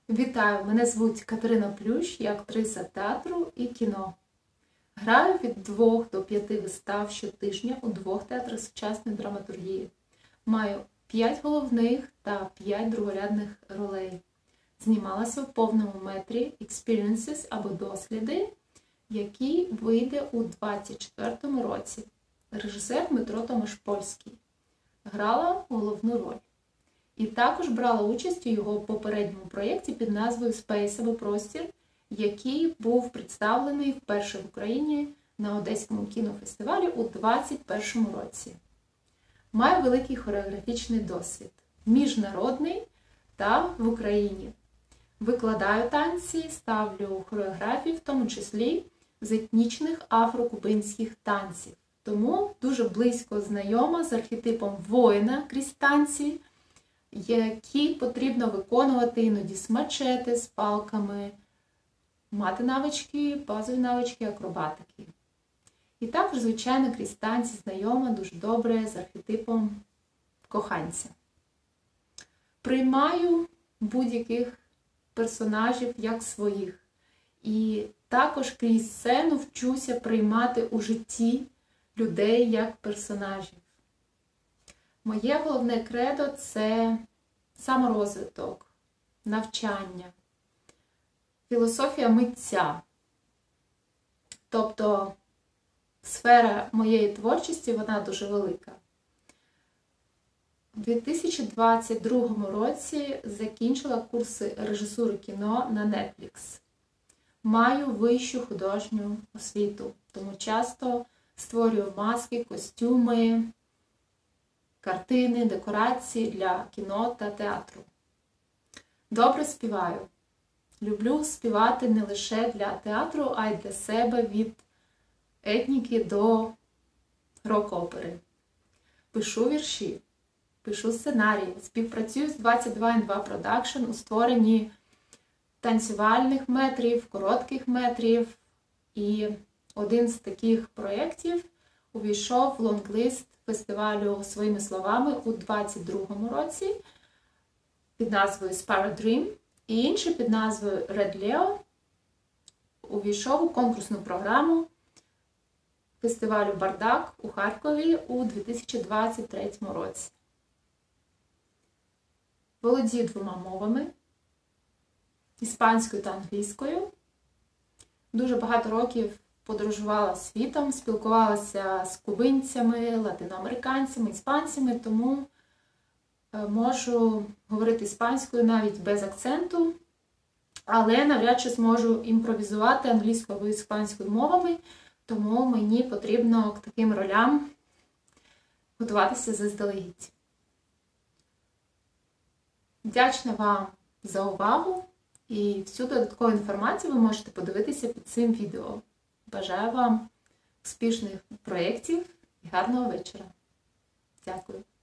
Вітаю! Мене звуть Катерина Плющ, я актриса театру і кіно. Граю від 2 до 5 вистав щотижня у 2 театрах сучасної драматургії. Маю 5 головних та 5 другорядних ролей. Знімалася в повному метрі Experiences або досліди, який вийде у 2024 році. Режисер Дмитро Томаш-Польський. Грала головну роль. І також брала участь у його попередньому проєкті під назвою Space або Простір, який був представлений вперше в Україні на Одеському кінофестивалі у 2021 році. Маю великий хореографічний досвід, міжнародний та в Україні. Викладаю танці, ставлю хореографії, в тому числі з етнічних афро-кубинських танців. Тому дуже близько знайома з архетипом воїна крізь танці, які потрібно виконувати іноді з мачете, з палками, мати навички, базові навички акробатики. І також, звичайно, крізь танці знайома дуже добре з архетипом коханця. Приймаю будь-яких персонажів як своїх. І також крізь сцену вчуся приймати у житті людей як персонажів. Моє головне кредо – це саморозвиток, навчання, філософія митця. Тобто сфера моєї творчості, вона дуже велика. У 2022 році закінчила курси режисури кіно на Netflix. Маю вищу художню освіту, тому часто створюю маски, костюми, картини, декорації для кіно та театру. Добре співаю. Люблю співати не лише для театру, а й для себе від етніки до рок-опери. Пишу вірші, пишу сценарії, співпрацюю з 22&2 Production у створенні танцювальних метрів, коротких метрів. І один з таких проєктів увійшов в лонглист фестивалю «Своїми словами» у 2022 році під назвою Spiral Dream, і інший під назвою Red Leo увійшов у конкурсну програму фестивалю «Бардак» у Харкові у 2023 році. Володію 2 мовами – іспанською та англійською. Дуже багато років подорожувала світом, спілкувалася з кубинцями, латиноамериканцями, іспанцями, тому можу говорити іспанською навіть без акценту, але навряд чи зможу імпровізувати англійською або іспанською мовами, тому мені потрібно к таким ролям готуватися заздалегідь. Вдячна вам за увагу, і всю додаткову інформацію ви можете подивитися під цим відео. Бажаю вам успішних проєктів і гарного вечора. Дякую.